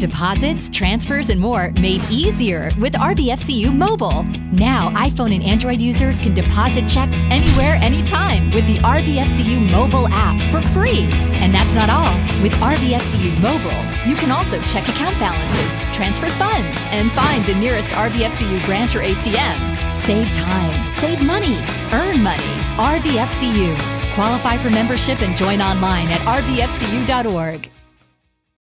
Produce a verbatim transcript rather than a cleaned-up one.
Deposits, transfers, and more made easier with R B F C U Mobile. Now, iPhone and Android users can deposit checks anywhere, anytime with the R B F C U Mobile app for free. And that's not all. With R B F C U Mobile, you can also check account balances, transfer funds, and find the nearest R B F C U branch or A T M. Save time, save money, earn money. R B F C U. Qualify for membership and join online at R B F C U dot org.